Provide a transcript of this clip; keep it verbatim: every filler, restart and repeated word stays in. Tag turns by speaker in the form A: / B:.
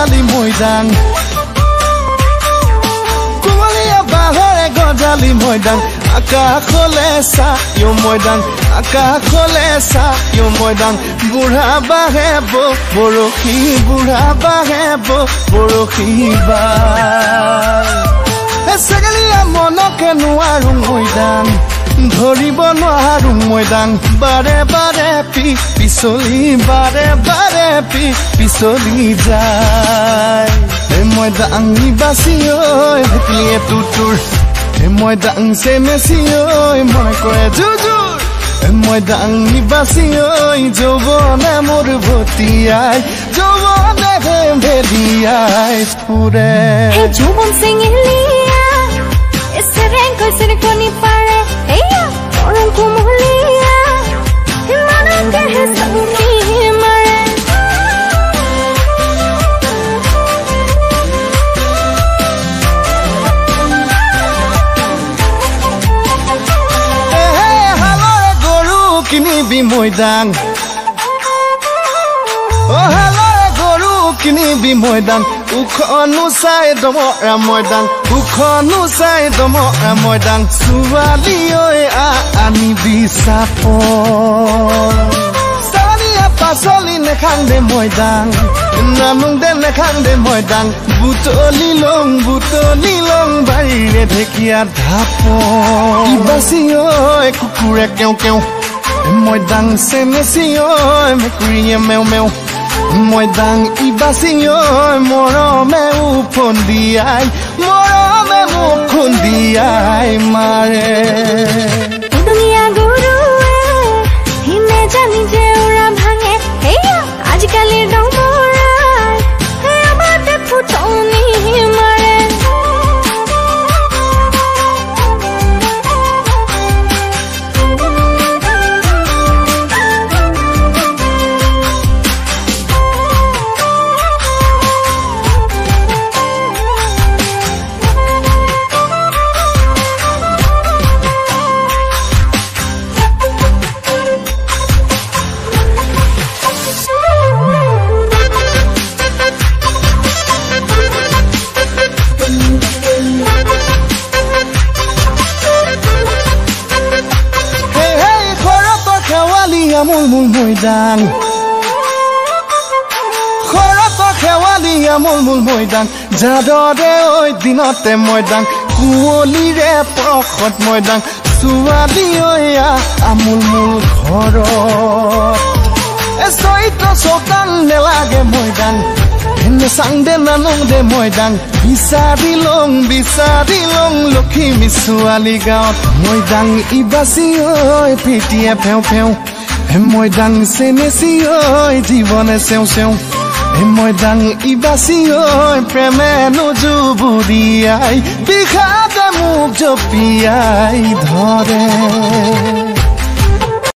A: গজালি ময়দান কুমলীয়া বাঁহৰে গজালি ময়দান আকাশলে চায়ো ময়দান আকাশলে চায়ো ময়দান বুঢ়া বাঁহে বৰশী বুঢ়া বাঁহে বৰশী বাই চেগেলীয়া মনকে নোৱাৰো ময়দান ধৰিব নোৱাৰো ময়দান বাৰে বাৰে পি পিছলি বাৰে বাৰে পি পিছলি যায় এই ময়দান বাচি ঐ ভেটিয়ে তুতুৰ এই ময়দান চে মেচি ঐ মনে কৰে জুজুৰ এই ময়দান বাচি ঐ যৌৱনে মোৰ ভটিয়াই যৌৱনে ভেদিয়াই ফুৰে
B: যৌৱন চেঙেলীয়া এছে ৰেংকৈ চিৰিকনি পাৰে এয়া গৰম কুমলীয়া ইমানকে হেঁচি মাৰে
A: হালৰে গৰু কিনিবি ময়দান অ হালৰে গৰু কিনিবি ময়দান উখনো চাই দমৰা ময়দান উখনো চাই দমৰা ময়দান ছোৱালী ঐ আনিবি চাপৰ চালিয়া পাচলি নেখান্দে ময়দান নানুং দে নেখান্দে ময়দান বুটলি লং বুটলি লং বাৰীৰে ঢেকীয়া ঢাপৰ বাচি ঐ কুকুৰে কেও কেও ময়দান চেনেচি ঐ মেকুৰীয়ে মেও মেও ময়দান ইবাচি ঐ মৰমে উফন্দিয়াই মৰমে মোক খুন্দিয়াই মাৰে
B: দুনিয়া গুৰুৱে হিমে জানি যে উৰা ভাঙে এয়া আজিকালিৰ ডমৰাই আমাতে ফুটনি মাৰে
A: মূল মূল ময়দান খৰত খেৱালীয়া মূল মূল ময়দান যাদৰে ঐ দিনতে ময়দান কুঁৱলীৰে প্ৰখত ময়দান ছোৱালী ঐ আমূল মূল ঘৰত এ চৈত্ৰ চৌকান নেলাগে ময়দান এনে চাংদে নানুং দে ময়দান বিচাৰি লং বিচাৰি লং লখিমী ছোৱালী গাঁৱত ময়দান ইবাচি ঐ পিটিয়ে ফেও ফেও ময়দান চেনেচি ঐ জীৱনে চেও চেও ময়দান ইবাচি ঐ প্ৰেমে নুজুবুৰিয়াই বিষাদে মোক জপিয়াই ধৰে